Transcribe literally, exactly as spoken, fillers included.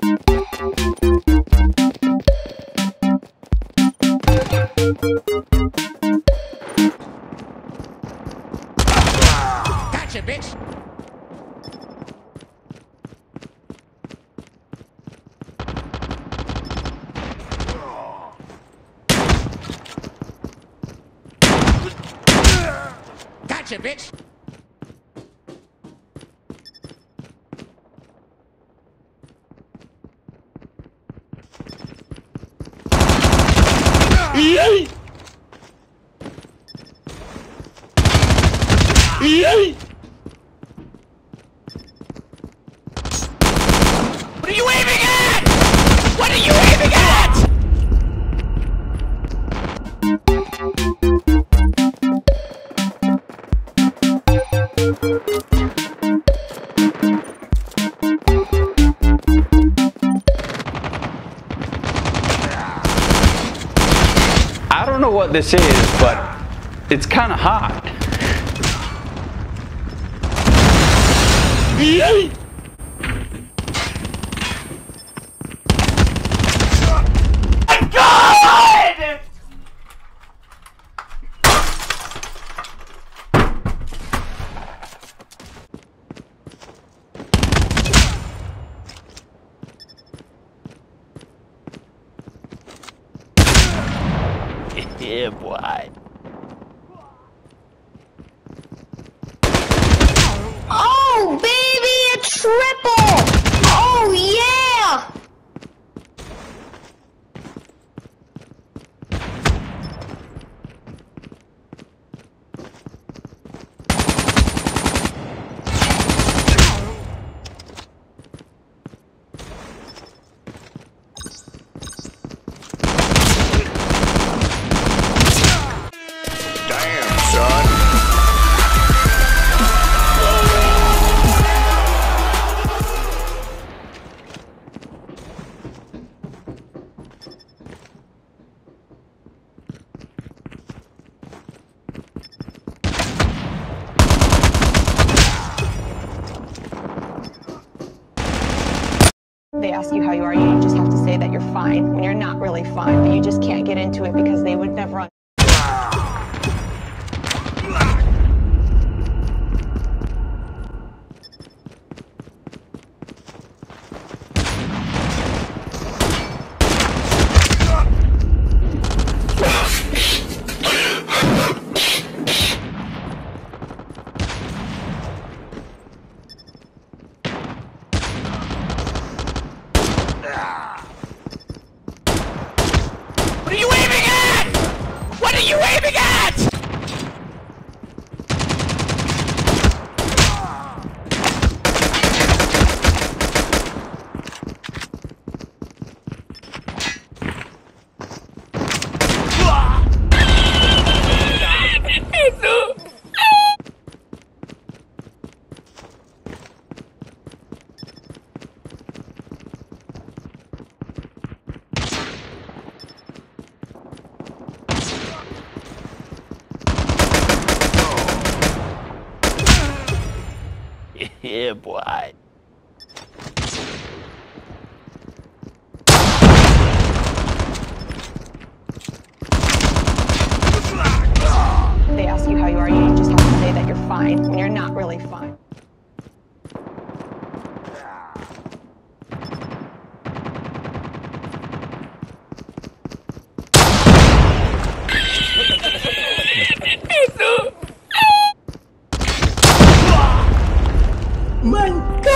Gotcha, bitch! Gotcha, bitch! Yay! Yay! What are you aiming at? What are you aiming at? I don't know what this is, but it's kind of hot. Yay! My God! Yeah, boy. Oh, baby, a triple! Oh, yeah! Damn, son. They ask you how you are, you just have to say that you're fine when you're not really fine, but you just can't get into it because they would never un- What are you aiming at? What are you aiming at? Yeah, boy. They ask you how you are, you just have to say that you're fine when you're not really fine. My God!